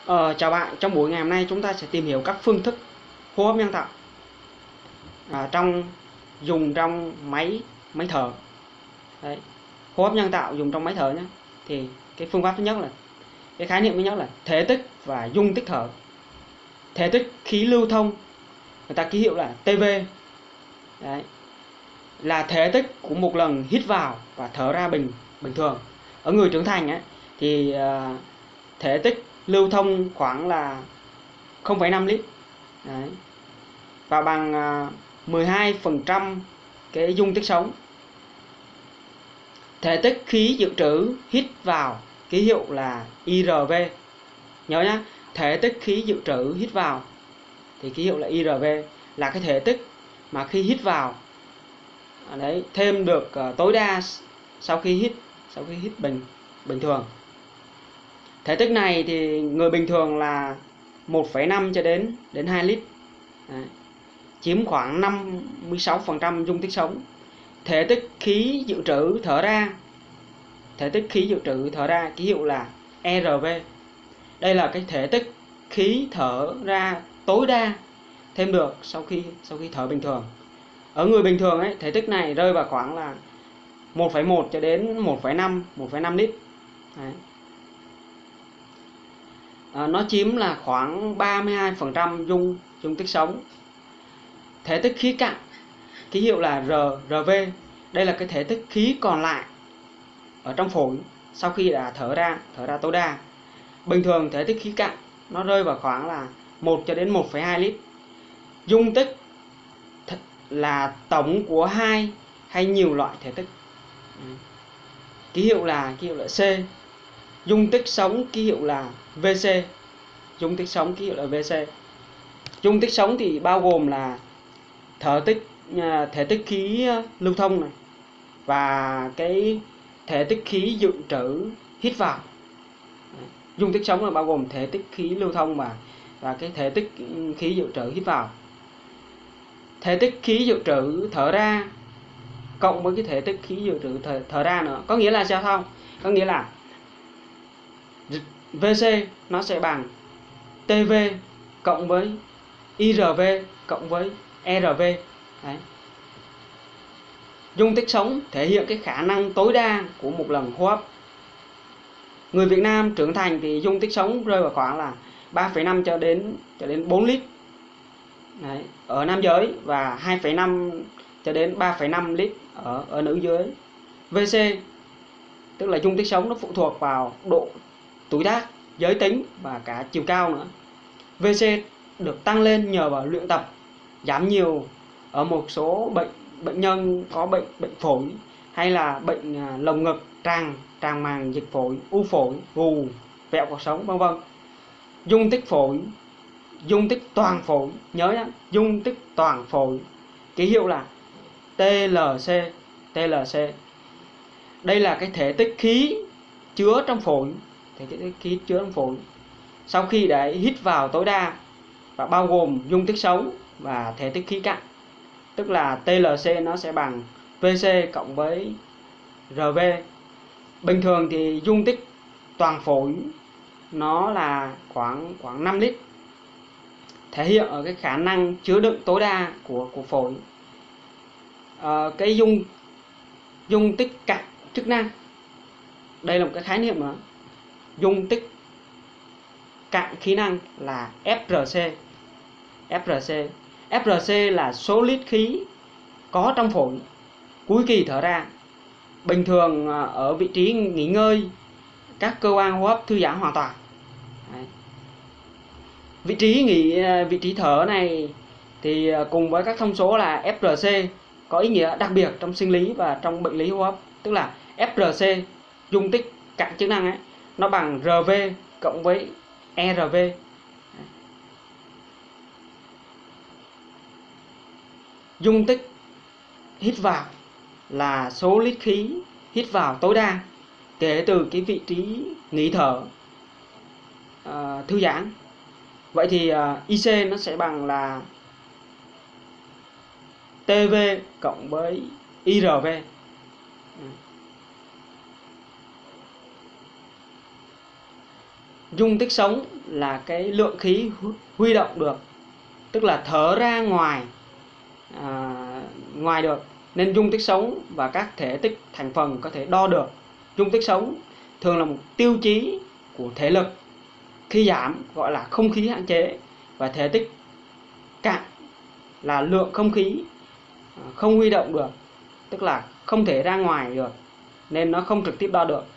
Chào bạn, trong buổi ngày hôm nay chúng ta sẽ tìm hiểu các phương thức hô hấp nhân tạo dùng trong máy thở. Đấy. Hô hấp nhân tạo dùng trong máy thở nhé. Thì cái phương pháp thứ nhất là cái khái niệm thứ nhất là thể tích và dung tích thở. Thể tích khí lưu thông, người ta ký hiệu là TV. Đấy. Là thể tích của một lần hít vào và thở ra bình thường. Ở người trưởng thành ấy, thì thể tích lưu thông khoảng là 0,5 lít. Đấy. Và bằng 12% cái dung tích sống. Thể tích khí dự trữ hít vào ký hiệu là IRV. Nhớ nhá, thể tích khí dự trữ hít vào thì ký hiệu là IRV, là cái thể tích mà khi hít vào đấy thêm được tối đa sau khi hít bình thường. Thể tích này thì người bình thường là 1,5 cho đến 2 lít. Đấy. Chiếm khoảng 56% dung tích sống. Thể tích khí dự trữ thở ra, ký hiệu là ERV. Đây là cái thể tích khí thở ra tối đa thêm được sau khi thở bình thường. Ở người bình thường ấy, thể tích này rơi vào khoảng là 1,1 cho đến 1,5 lít. Đấy. Nó chiếm là khoảng 32% dung tích sống. Thể tích khí cặn, ký hiệu là RV. Đây là cái thể tích khí còn lại ở trong phổi sau khi đã thở ra tối đa. Bình thường thể tích khí cặn nó rơi vào khoảng là 1 cho đến 1,2 lít. Dung tích là tổng của hai hay nhiều loại thể tích. Ký hiệu là C. Dung tích sống ký hiệu là VC. Dung tích sống thì bao gồm là thể tích khí lưu thông này và cái thể tích khí dự trữ hít vào. Dung tích sống là bao gồm thể tích khí lưu thông và cái thể tích khí dự trữ hít vào. Thể tích khí dự trữ thở ra cộng với cái thể tích khí dự trữ thở ra nữa. Có nghĩa là sao không? Có nghĩa là VC nó sẽ bằng TV cộng với IRV cộng với ERV. Đấy. Dung tích sống thể hiện cái khả năng tối đa của một lần hô hấp. Người Việt Nam trưởng thành thì dung tích sống rơi vào khoảng là 3,5 cho đến 4 lít. Đấy. Ở nam giới và 2,5 cho đến 3,5 lít ở nữ giới. VC tức là dung tích sống nó phụ thuộc vào độ tuổi tác, giới tính và cả chiều cao nữa. VC được tăng lên nhờ vào luyện tập, giảm nhiều ở một số bệnh nhân có bệnh phổi hay là bệnh lồng ngực, tràng màng dịch phổi, u phổi, gù, vẹo cuộc sống vân vân. Dung tích toàn phổi, nhớ nhá, dung tích toàn phổi, ký hiệu là TLC. Đây là cái thể tích khí chứa trong phổi, sau khi đã hít vào tối đa, và bao gồm dung tích sống và thể tích khí cặn. Tức là TLC nó sẽ bằng VC cộng với RV. Bình thường thì dung tích toàn phổi nó là khoảng 5 lít. Thể hiện ở cái khả năng chứa đựng tối đa của phổi. Cái dung tích cặn chức năng, đây là một cái khái niệm nữa. Dung tích cặn khí năng là FRC. FRC là số lít khí có trong phổi cuối kỳ thở ra. Bình thường ở vị trí nghỉ ngơi, các cơ quan hô hấp thư giãn hoàn toàn. Đấy. Vị trí thở này thì cùng với các thông số là FRC có ý nghĩa đặc biệt trong sinh lý và trong bệnh lý hô hấp. Tức là FRC, dung tích cặn chức năng ấy, nó bằng RV cộng với ERV. Dung tích hít vào là số lít khí hít vào tối đa kể từ cái vị trí nghỉ thở thư giãn. Vậy thì IC nó sẽ bằng là TV cộng với IRV. Dung tích sống là cái lượng khí huy động được, tức là thở ra ngoài được, nên dung tích sống và các thể tích thành phần có thể đo được. Dung tích sống thường là một tiêu chí của thể lực khi giảm, gọi là không khí hạn chế, và thể tích cạn là lượng không khí không huy động được, tức là không thể ra ngoài được, nên nó không trực tiếp đo được.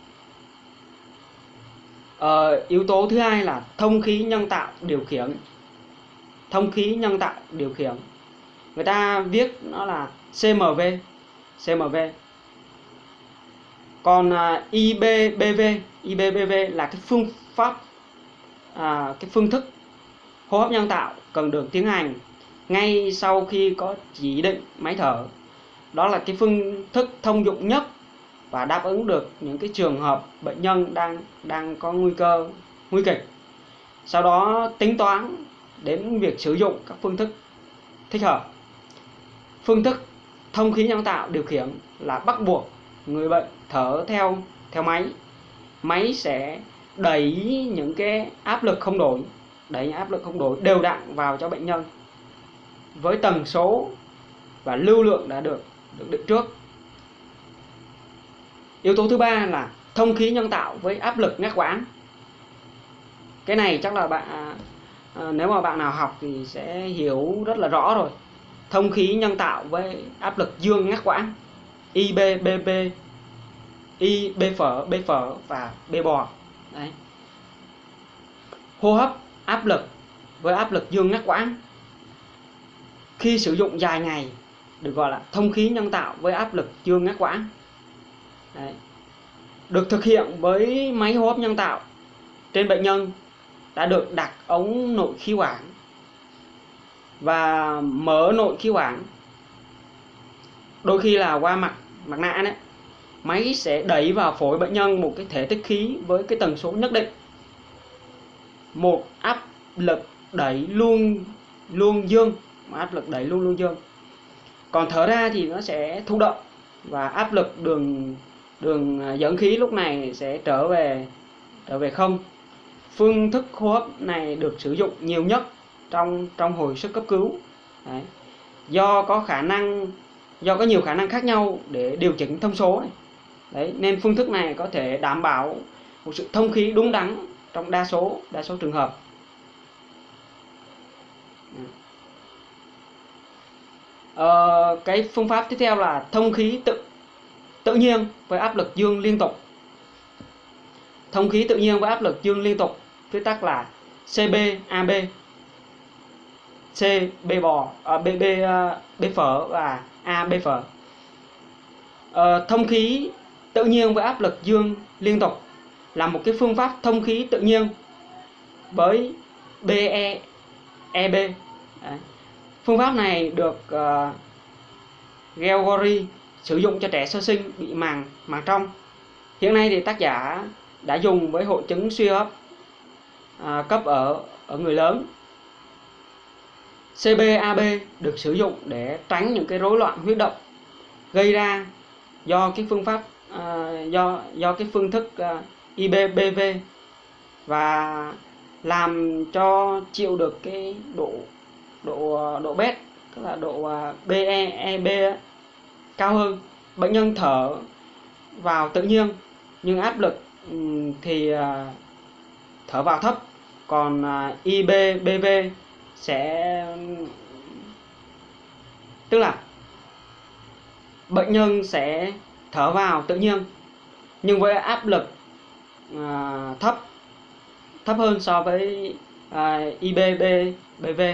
Yếu tố thứ hai là thông khí nhân tạo điều khiển. Thông khí nhân tạo điều khiển, người ta viết nó là CMV. Còn IBBV là cái phương pháp, cái phương thức hô hấp nhân tạo cần được tiến hành ngay sau khi có chỉ định máy thở. Đó là cái phương thức thông dụng nhất và đáp ứng được những cái trường hợp bệnh nhân đang có nguy cơ nguy kịch. Sau đó tính toán đến việc sử dụng các phương thức thích hợp. Phương thức thông khí nhân tạo điều khiển là bắt buộc người bệnh thở theo máy. Máy sẽ đẩy những cái áp lực không đổi đều đặn vào cho bệnh nhân với tần số và lưu lượng đã được định trước. Yếu tố thứ ba là thông khí nhân tạo với áp lực ngắt quãng. Cái này chắc là nếu mà bạn nào học thì sẽ hiểu rất là rõ rồi. Thông khí nhân tạo với áp lực dương ngắt quãng, IBBB, B phở và B bò. Đấy. Hô hấp áp lực với áp lực dương ngắt quãng khi sử dụng dài ngày được gọi là thông khí nhân tạo với áp lực dương ngắt quãng. Đấy. Được thực hiện với máy hô hấp nhân tạo trên bệnh nhân đã được đặt ống nội khí quản và mở nội khí quản, đôi khi là qua mặt nạ đấy. Máy sẽ đẩy vào phổi bệnh nhân một cái thể tích khí với cái tần số nhất định, một áp lực đẩy luôn dương, còn thở ra thì nó sẽ thụ động và áp lực đường dẫn khí lúc này sẽ trở về không. Phương thức hô hấp này được sử dụng nhiều nhất trong hồi sức cấp cứu. Đấy. Do có nhiều khả năng khác nhau để điều chỉnh thông số này. Đấy, nên phương thức này có thể đảm bảo một sự thông khí đúng đắn trong đa số trường hợp. Cái phương pháp tiếp theo là thông khí tự nhiên với áp lực dương liên tục. Thông khí tự nhiên với áp lực dương liên tục, viết tắt là CBAB, C B bò, B phở và A B phở. Thông khí tự nhiên với áp lực dương liên tục là một cái phương pháp thông khí tự nhiên với BEB. Phương pháp này được Gregory sử dụng cho trẻ sơ sinh bị màng trong. Hiện nay thì tác giả đã dùng với hội chứng suy hô hấp cấp ở người lớn. CBAB được sử dụng để tránh những cái rối loạn huyết động gây ra do cái phương pháp do cái phương thức IBBV, và làm cho chịu được cái độ BET, tức là độ BEB cao hơn. Bệnh nhân thở vào tự nhiên nhưng áp lực thì thở vào thấp, còn IBBV sẽ, tức là bệnh nhân sẽ thở vào tự nhiên nhưng với áp lực thấp hơn so với IBBV,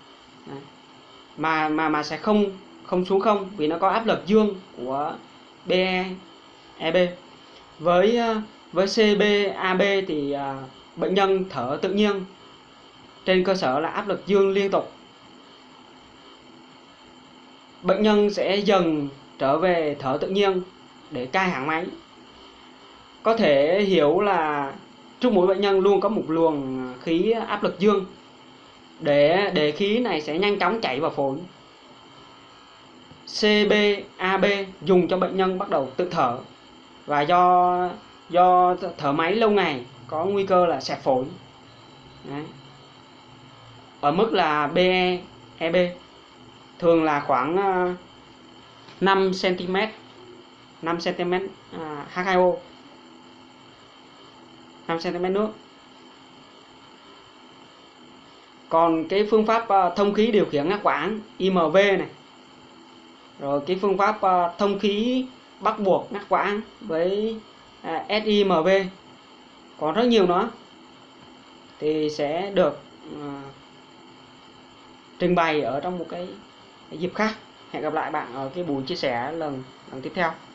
mà sẽ không xuống không, vì nó có áp lực dương của BEB. Với CBAB thì bệnh nhân thở tự nhiên trên cơ sở là áp lực dương liên tục. Bệnh nhân sẽ dần trở về thở tự nhiên để cai hãng máy. Có thể hiểu là trước mũi bệnh nhân luôn có một luồng khí áp lực dương để khí này sẽ nhanh chóng chảy vào phổi. CBAB dùng cho bệnh nhân bắt đầu tự thở, và do thở máy lâu ngày có nguy cơ là xẹp phổi. Đấy. Ở mức là BE, EB thường là khoảng 5 cm, 5 cm H2O, 5 cm nước. Còn cái phương pháp thông khí điều khiển ngắt quãng IMV này, rồi cái phương pháp thông khí bắt buộc ngắt quãng với SIMV, còn rất nhiều nữa, thì sẽ được trình bày ở trong một cái dịp khác. Hẹn gặp lại bạn ở cái buổi chia sẻ lần tiếp theo.